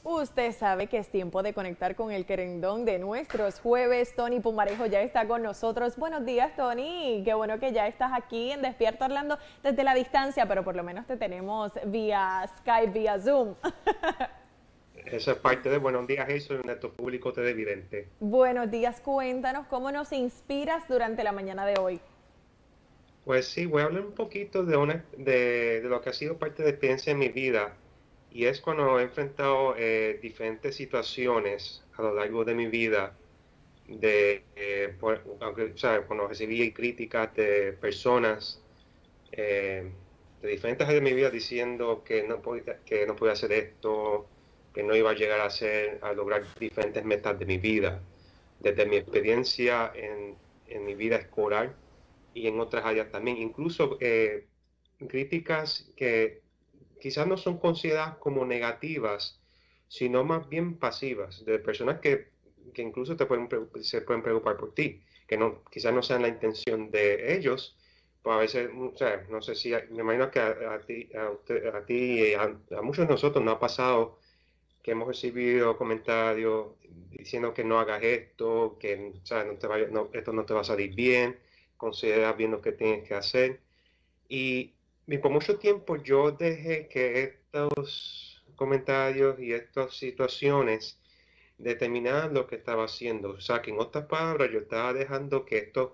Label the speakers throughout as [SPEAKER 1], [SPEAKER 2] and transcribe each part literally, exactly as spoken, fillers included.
[SPEAKER 1] Usted sabe que es tiempo de conectar con el querendón de nuestros jueves. Tony Pumarejo ya está con nosotros. Buenos días, Tony. Qué bueno que ya estás aquí en Despierta Orlando desde la distancia, pero por lo menos te tenemos vía Skype, vía Zoom.
[SPEAKER 2] Eso es parte de Buenos Días, Jason, nuestro público televidente.
[SPEAKER 1] Buenos días, cuéntanos cómo nos inspiras durante la mañana de hoy.
[SPEAKER 2] Pues sí, voy a hablar un poquito de, una, de, de lo que ha sido parte de experiencia en mi vida. Y es cuando he enfrentado eh, diferentes situaciones a lo largo de mi vida, de, eh, por, aunque, o sea, cuando recibí críticas de personas eh, de diferentes áreas de mi vida diciendo que no, podía, que no podía hacer esto, que no iba a llegar a hacer, a lograr diferentes metas de mi vida, desde mi experiencia en, en mi vida escolar y en otras áreas también, incluso eh, críticas que quizás no son consideradas como negativas, sino más bien pasivas, de personas que, que incluso te pueden, se pueden preocupar por ti, que no, quizás no sean la intención de ellos, pues a veces, o sea, no sé si, me imagino que a, a ti, a, usted, a ti y a, a muchos de nosotros nos ha pasado que hemos recibido comentarios diciendo que no hagas esto, que o sea, no te vaya, no, esto no te va a salir bien, considera bien lo que tienes que hacer. Y, y por mucho tiempo yo dejé que estos comentarios y estas situaciones determinaran lo que estaba haciendo. O sea, que en otras palabras yo estaba dejando que esto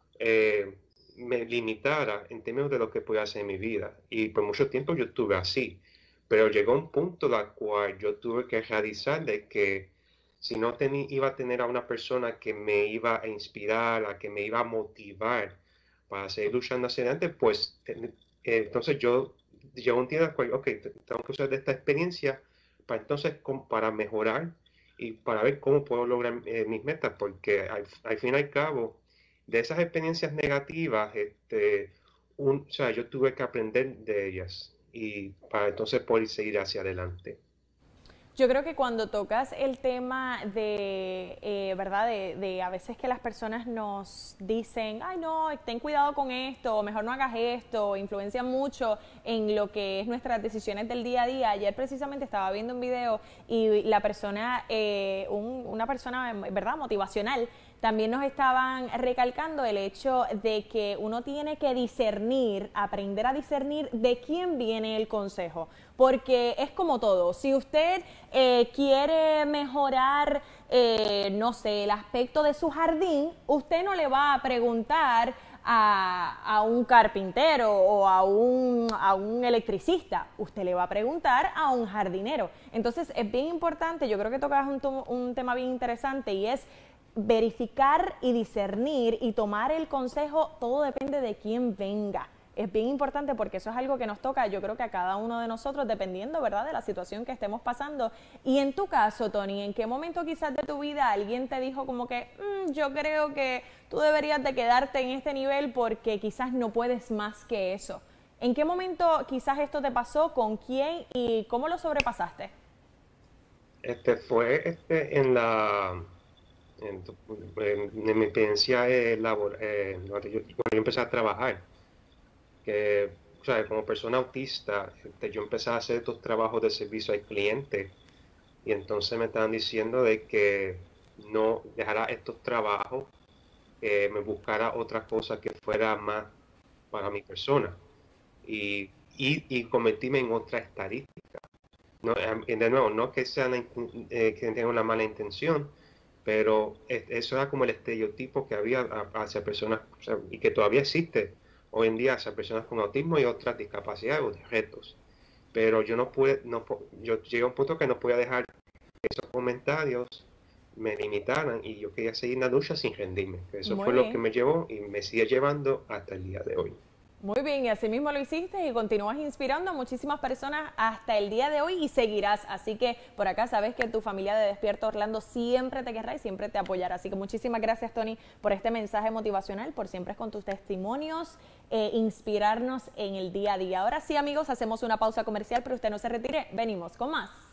[SPEAKER 2] eh, me limitara en términos de lo que podía hacer en mi vida. Y por mucho tiempo yo estuve así. Pero llegó un punto en el cual yo tuve que realizar de que si no tenía, iba a tener a una persona que me iba a inspirar, a que me iba a motivar para seguir luchando hacia adelante, pues eh, entonces yo llegó un día en el cual, ok, tengo que usar de esta experiencia para entonces para mejorar y para ver cómo puedo lograr eh, mis metas, porque al, al fin y al cabo, de esas experiencias negativas, este, un, o sea, yo tuve que aprender de ellas y para entonces poder seguir hacia adelante.
[SPEAKER 1] Yo creo que cuando tocas el tema de, eh, ¿verdad? De, de a veces que las personas nos dicen, ay no, ten cuidado con esto, o mejor no hagas esto, influencia mucho en lo que es nuestras decisiones del día a día. Ayer precisamente estaba viendo un video y la persona, eh, un, una persona, ¿verdad? Motivacional, también nos estaban recalcando el hecho de que uno tiene que discernir, aprender a discernir de quién viene el consejo, porque es como todo, si usted eh, quiere mejorar, eh, no sé, el aspecto de su jardín, usted no le va a preguntar a, a un carpintero o a un, a un electricista, usted le va a preguntar a un jardinero. Entonces es bien importante, yo creo que tocas un, un tema bien interesante y es verificar y discernir y tomar el consejo, todo depende de quién venga. Es bien importante porque eso es algo que nos toca, yo creo que a cada uno de nosotros, dependiendo, ¿verdad?, de la situación que estemos pasando. Y en tu caso, Tony, ¿en qué momento quizás de tu vida alguien te dijo como que mmm, yo creo que tú deberías de quedarte en este nivel porque quizás no puedes más que eso? ¿En qué momento quizás esto te pasó? ¿Con quién? ¿Y cómo lo sobrepasaste?
[SPEAKER 2] Este fue este en la en, en, en mi experiencia eh, laboral, eh, cuando, yo, cuando yo empecé a trabajar, que, o sea, como persona autista, este, yo empecé a hacer estos trabajos de servicio al cliente y entonces me estaban diciendo de que no dejara estos trabajos, que me buscara otra cosa que fuera más para mi persona y, y, y convertirme en otra estadística. No, de nuevo, no que, sea la, eh, que tenga una mala intención, pero eso era como el estereotipo que había hacia personas, o sea, y que todavía existe hoy en día hacia personas con autismo y otras discapacidades o retos. Pero yo no pude, no, yo llegué a un punto que no podía dejar que esos comentarios me limitaran y yo quería seguir en la lucha sin rendirme. Eso
[SPEAKER 1] Muy
[SPEAKER 2] fue
[SPEAKER 1] bien.
[SPEAKER 2] lo que me llevó y me sigue llevando hasta el día de hoy.
[SPEAKER 1] Muy bien, y así mismo lo hiciste y continúas inspirando a muchísimas personas hasta el día de hoy y seguirás. Así que por acá sabes que tu familia de Despierta Orlando siempre te querrá y siempre te apoyará. Así que muchísimas gracias, Tony, por este mensaje motivacional, por siempre con tus testimonios, eh, inspirarnos en el día a día. Ahora sí, amigos, hacemos una pausa comercial, pero usted no se retire. Venimos con más.